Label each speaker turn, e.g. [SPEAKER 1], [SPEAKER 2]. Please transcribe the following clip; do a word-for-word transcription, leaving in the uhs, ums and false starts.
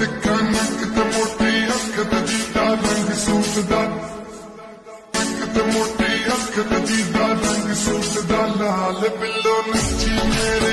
[SPEAKER 1] ਤਿੱਖਾ ਨੱਕ ਤੇ ਮੋਟੀ ਅੱਖ ਤੇ ਜੀਦਾ ਰੰਗ ਸੂਟ ਦਾ, ਨੱਕ ਤੇ ਮੋਟੀ ਅੱਖ ਤੇ ਜੀਦਾ ਰੰਗ ਸੂਟ ਦਾ, ਲਾਲ ਬਿੱਲੋ ਨੱਚੀ ਮੇਰੇ